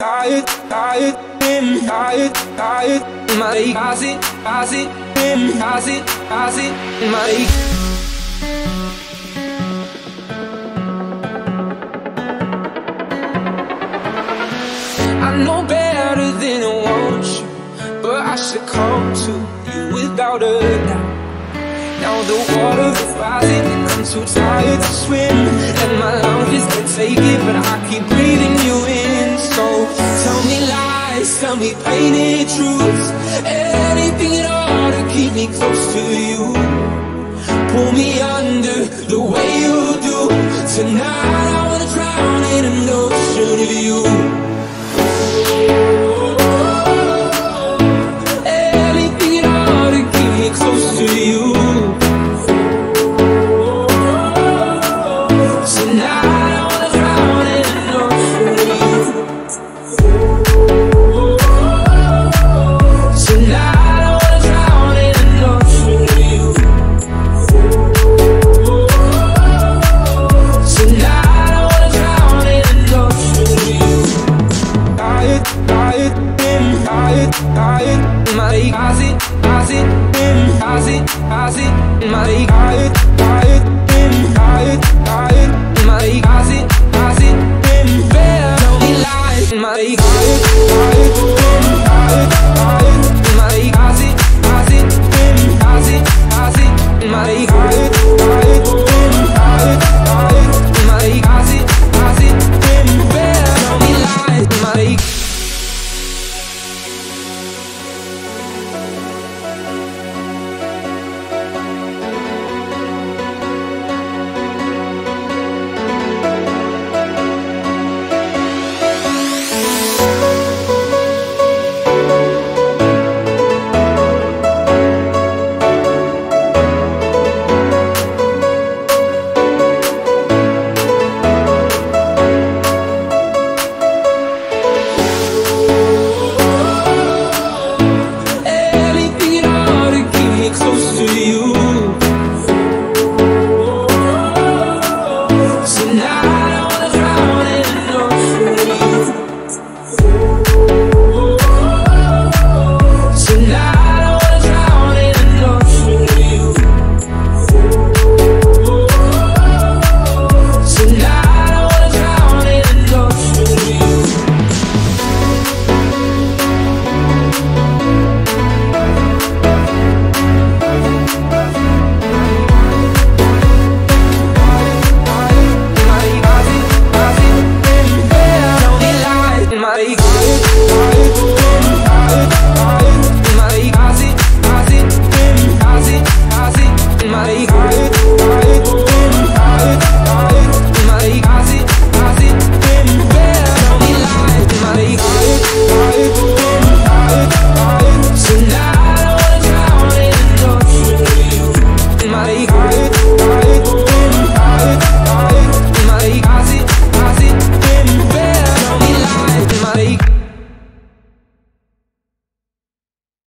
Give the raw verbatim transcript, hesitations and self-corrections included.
tired, tired, been tired, tired. My closet, closet, been closet, closet. My I know better than I want you, but I should come to you without a doubt. Now the water's rising and I'm too tired to swim, and my lungs can't take it, but I keep breathing you in. So tell me lies, tell me painted truths, anything at all to keep me close to you. Pull me under the way you do. Tonight I wanna drown in an ocean of you. Anything at all to keep me close to you. My closet, closet, been closet, closet. My tired, tired, been tired, tired. My closet, closet, been bare. Tell me lies. My tired, tired, been tired, tired. My closet, closet, been closet, closet. My tired, tired, been tired, tired. My closet, closet, been bare. Tell me lies. My my